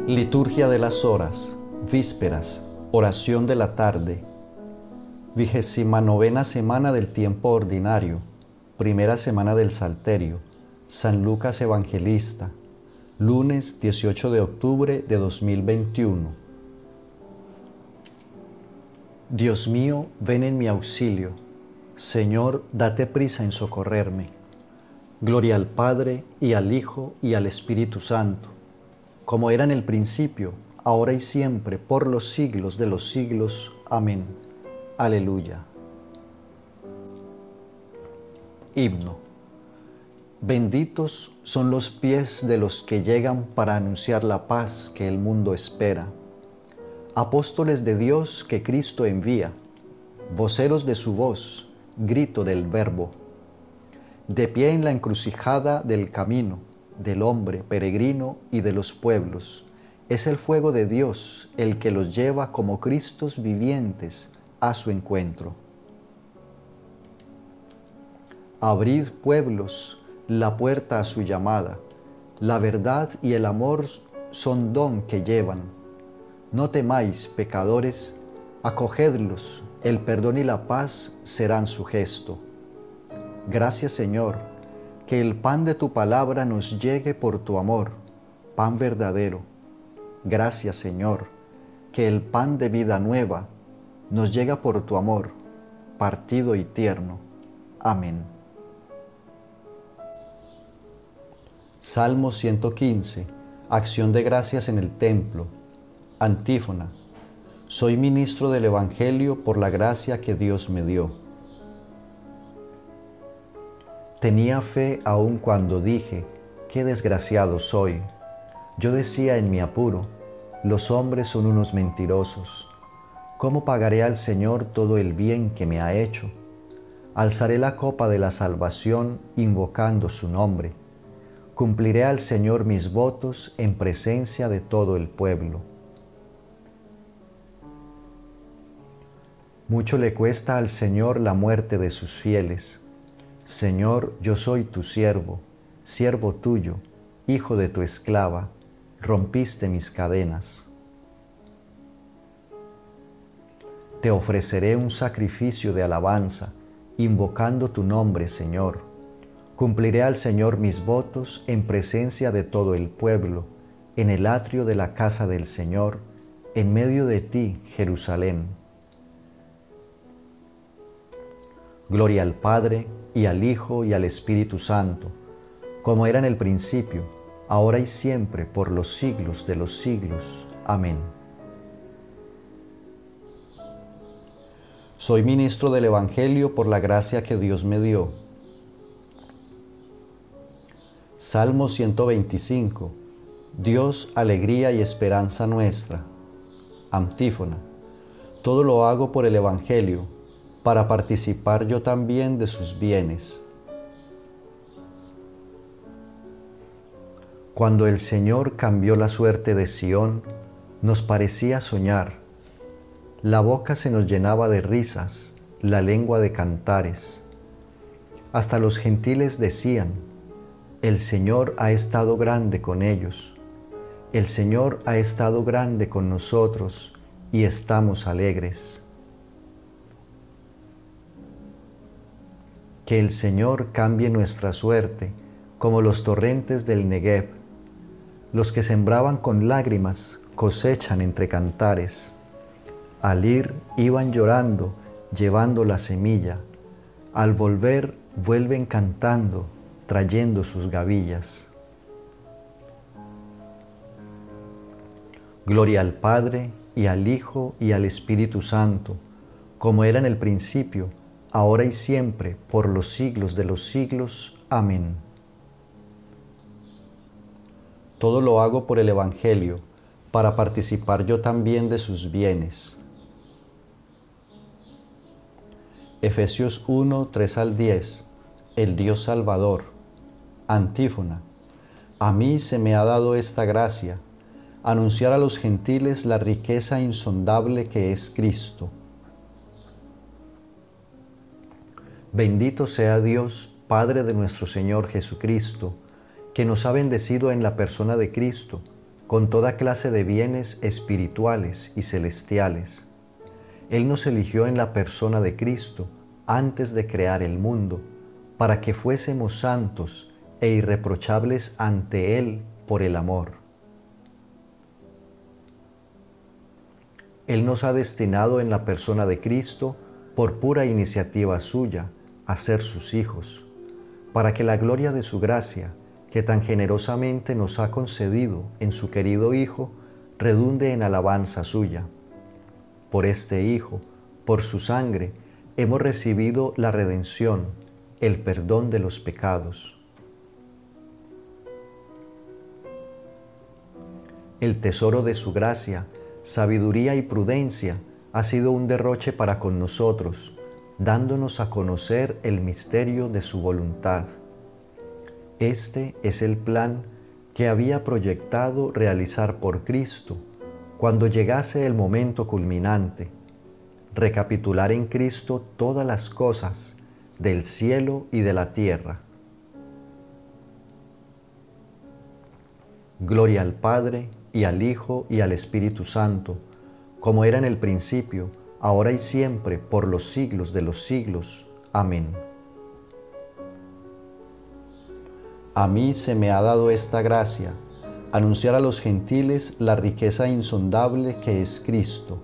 Liturgia de las horas, vísperas, oración de la tarde, 29ª semana del tiempo ordinario, primera semana del Salterio, San Lucas Evangelista, lunes 18 de octubre de 2021. Dios mío, ven en mi auxilio. Señor, date prisa en socorrerme. Gloria al Padre, y al Hijo, y al Espíritu Santo, como era en el principio, ahora y siempre, por los siglos de los siglos. Amén. Aleluya. Himno. Benditos son los pies de los que llegan para anunciar la paz que el mundo espera. Apóstoles de Dios que Cristo envía, voceros de su voz, grito del Verbo. De pie en la encrucijada del camino, del hombre peregrino y de los pueblos, es el fuego de Dios el que los lleva como Cristos vivientes a su encuentro. Abrid, pueblos, la puerta a su llamada. La verdad y el amor son don que llevan. No temáis, pecadores, acogedlos, el perdón y la paz serán su gesto. Gracias, Señor, que el pan de tu palabra nos llegue por tu amor, pan verdadero. Gracias, Señor, que el pan de vida nueva nos llega por tu amor, partido y tierno. Amén. Salmo 115. Acción de gracias en el templo. Antífona. Soy ministro del Evangelio por la gracia que Dios me dio. Tenía fe aun cuando dije, qué desgraciado soy. Yo decía en mi apuro, los hombres son unos mentirosos. ¿Cómo pagaré al Señor todo el bien que me ha hecho? Alzaré la copa de la salvación invocando su nombre. Cumpliré al Señor mis votos en presencia de todo el pueblo. Mucho le cuesta al Señor la muerte de sus fieles. Señor, yo soy tu siervo, siervo tuyo, hijo de tu esclava, rompiste mis cadenas. Te ofreceré un sacrificio de alabanza, invocando tu nombre, Señor. Cumpliré al Señor mis votos en presencia de todo el pueblo, en el atrio de la casa del Señor, en medio de ti, Jerusalén. Gloria al Padre, y al Hijo, y al Espíritu Santo, como era en el principio, ahora y siempre, por los siglos de los siglos. Amén. Soy ministro del Evangelio por la gracia que Dios me dio. Salmo 125. Dios, alegría y esperanza nuestra. Antífona. Todo lo hago por el Evangelio, para participar yo también de sus bienes. Cuando el Señor cambió la suerte de Sión, nos parecía soñar. La boca se nos llenaba de risas, la lengua de cantares. Hasta los gentiles decían, el Señor ha estado grande con ellos. El Señor ha estado grande con nosotros y estamos alegres. Que el Señor cambie nuestra suerte como los torrentes del Negev. Los que sembraban con lágrimas cosechan entre cantares. Al ir iban llorando, llevando la semilla. Al volver vuelven cantando, trayendo sus gavillas. Gloria al Padre, y al Hijo, y al Espíritu Santo, como era en el principio, ahora y siempre, por los siglos de los siglos. Amén. Todo lo hago por el Evangelio, para participar yo también de sus bienes. Efesios 1, 3 al 10. El Dios Salvador. Antífona. A mí se me ha dado esta gracia, anunciar a los gentiles la riqueza insondable que es Cristo. Bendito sea Dios, Padre de nuestro Señor Jesucristo, que nos ha bendecido en la persona de Cristo, con toda clase de bienes espirituales y celestiales. Él nos eligió en la persona de Cristo antes de crear el mundo, para que fuésemos santos e irreprochables ante Él por el amor. Él nos ha destinado en la persona de Cristo, por pura iniciativa suya, a ser sus hijos, para que la gloria de su gracia, que tan generosamente nos ha concedido en su querido Hijo, redunde en alabanza suya. Por este Hijo, por su sangre, hemos recibido la redención, el perdón de los pecados. El tesoro de su gracia, sabiduría y prudencia ha sido un derroche para con nosotros, dándonos a conocer el misterio de su voluntad. Este es el plan que había proyectado realizar por Cristo cuando llegase el momento culminante, recapitular en Cristo todas las cosas del cielo y de la tierra. Gloria al Padre, y al Hijo, y al Espíritu Santo, como era en el principio, ahora y siempre, por los siglos de los siglos. Amén. A mí se me ha dado esta gracia, anunciar a los gentiles la riqueza insondable que es Cristo.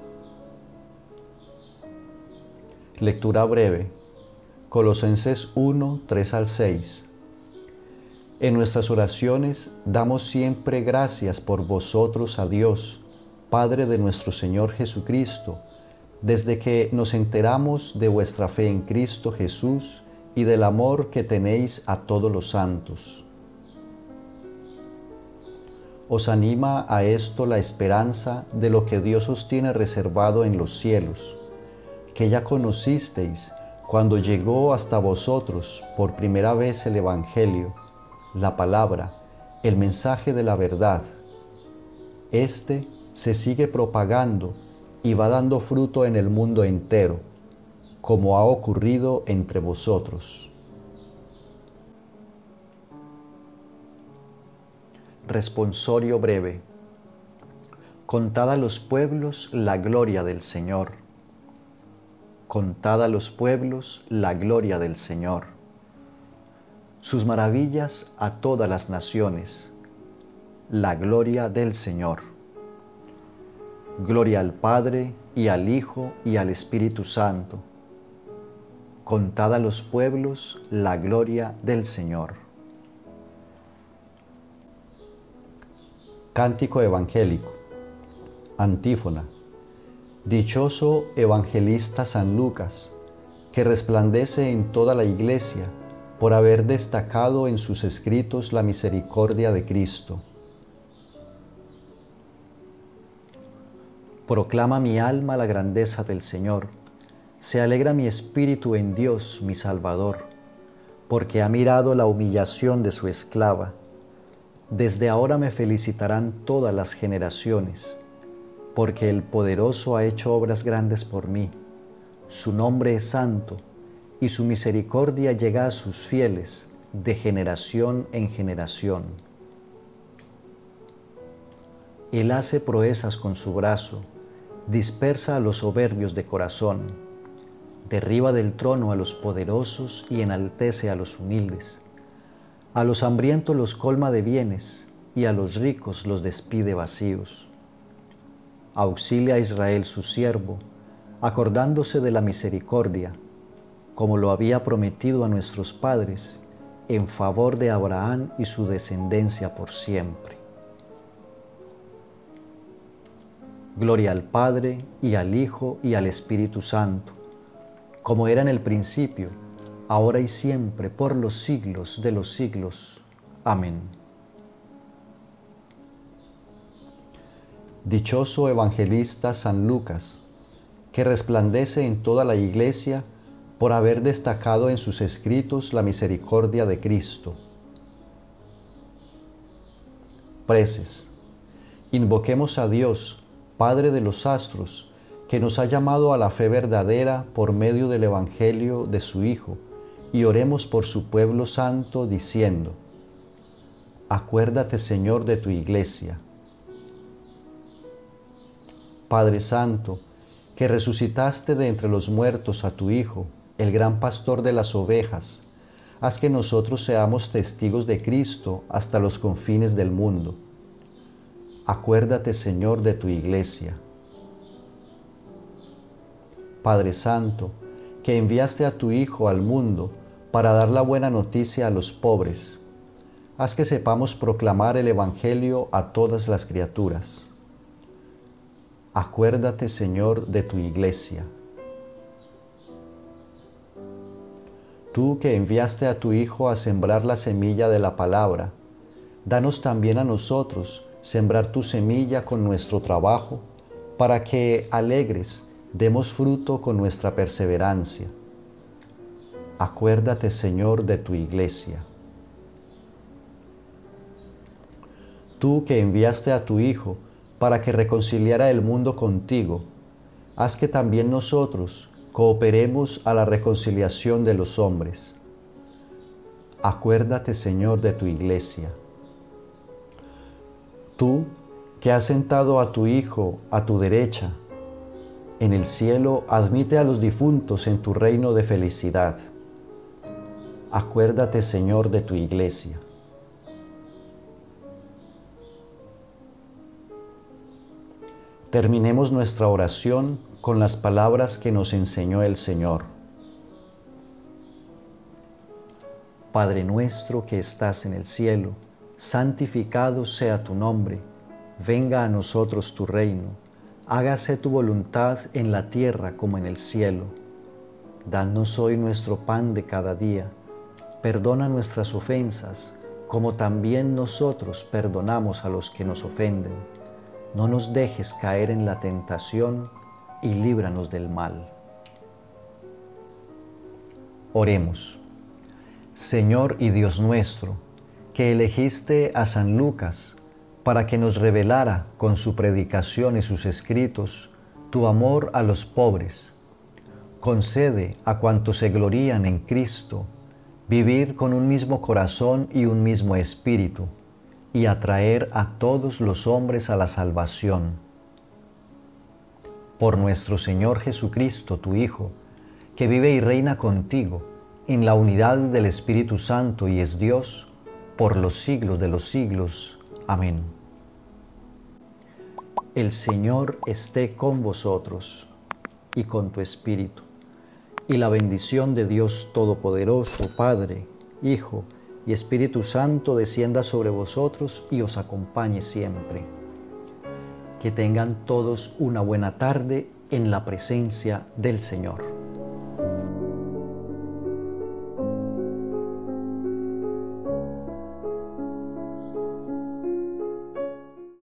Lectura breve. Colosenses 1, 3 al 6. En nuestras oraciones damos siempre gracias por vosotros a Dios, Padre de nuestro Señor Jesucristo, desde que nos enteramos de vuestra fe en Cristo Jesús y del amor que tenéis a todos los santos. Os anima a esto la esperanza de lo que Dios os tiene reservado en los cielos, que ya conocisteis cuando llegó hasta vosotros por primera vez el Evangelio, la palabra, el mensaje de la verdad. Este se sigue propagando y va dando fruto en el mundo entero, como ha ocurrido entre vosotros. Responsorio breve. Contad a los pueblos la gloria del Señor. Contad a los pueblos la gloria del Señor. Sus maravillas a todas las naciones. La gloria del Señor. Gloria al Padre, y al Hijo, y al Espíritu Santo. Contad a los pueblos la gloria del Señor. Cántico evangélico. Antífona. Dichoso evangelista San Lucas, que resplandece en toda la Iglesia por haber destacado en sus escritos la misericordia de Cristo. Proclama mi alma la grandeza del Señor. Se alegra mi espíritu en Dios, mi Salvador, porque ha mirado la humillación de su esclava. Desde ahora me felicitarán todas las generaciones, porque el Poderoso ha hecho obras grandes por mí. Su nombre es santo, y su misericordia llega a sus fieles de generación en generación. Él hace proezas con su brazo, dispersa a los soberbios de corazón, derriba del trono a los poderosos y enaltece a los humildes. A los hambrientos los colma de bienes, y a los ricos los despide vacíos. Auxilia a Israel su siervo, acordándose de la misericordia, como lo había prometido a nuestros padres, en favor de Abraham y su descendencia por siempre. Gloria al Padre, y al Hijo, y al Espíritu Santo, como era en el principio, ahora y siempre, por los siglos de los siglos. Amén. Dichoso evangelista San Lucas, que resplandece en toda la Iglesia por haber destacado en sus escritos la misericordia de Cristo. Preces. Invoquemos a Dios, Padre de los astros, que nos ha llamado a la fe verdadera por medio del Evangelio de su Hijo, y oremos por su pueblo santo, diciendo: Acuérdate, Señor, de tu Iglesia, Padre Santo, que resucitaste de entre los muertos a tu Hijo, el gran pastor de las ovejas, haz que nosotros seamos testigos de Cristo hasta los confines del mundo. Acuérdate, Señor, de tu Iglesia. Padre Santo, que enviaste a tu Hijo al mundo para dar la buena noticia a los pobres, haz que sepamos proclamar el Evangelio a todas las criaturas. Acuérdate, Señor, de tu Iglesia. Tú que enviaste a tu Hijo a sembrar la semilla de la palabra, danos también a nosotros sembrar tu semilla con nuestro trabajo, para que, alegres, demos fruto con nuestra perseverancia. Acuérdate, Señor, de tu Iglesia. Tú que enviaste a tu Hijo para que reconciliara el mundo contigo, haz que también nosotros cooperemos a la reconciliación de los hombres. Acuérdate, Señor, de tu Iglesia. Tú que has sentado a tu Hijo a tu derecha, en el cielo admite a los difuntos en tu reino de felicidad. Acuérdate, Señor, de tu Iglesia. Terminemos nuestra oración con las palabras que nos enseñó el Señor. Padre nuestro que estás en el cielo, santificado sea tu nombre. Venga a nosotros tu reino. Hágase tu voluntad en la tierra como en el cielo. Danos hoy nuestro pan de cada día. Perdona nuestras ofensas, como también nosotros perdonamos a los que nos ofenden. No nos dejes caer en la tentación y líbranos del mal. Oremos. Señor y Dios nuestro, que elegiste a San Lucas para que nos revelara con su predicación y sus escritos tu amor a los pobres, concede a cuantos se glorían en Cristo vivir con un mismo corazón y un mismo espíritu, y atraer a todos los hombres a la salvación. Por nuestro Señor Jesucristo, tu Hijo, que vive y reina contigo en la unidad del Espíritu Santo y es Dios, por los siglos de los siglos. Amén. El Señor esté con vosotros y con tu espíritu, y la bendición de Dios Todopoderoso, Padre, Hijo y Espíritu Santo descienda sobre vosotros y os acompañe siempre. Que tengan todos una buena tarde en la presencia del Señor.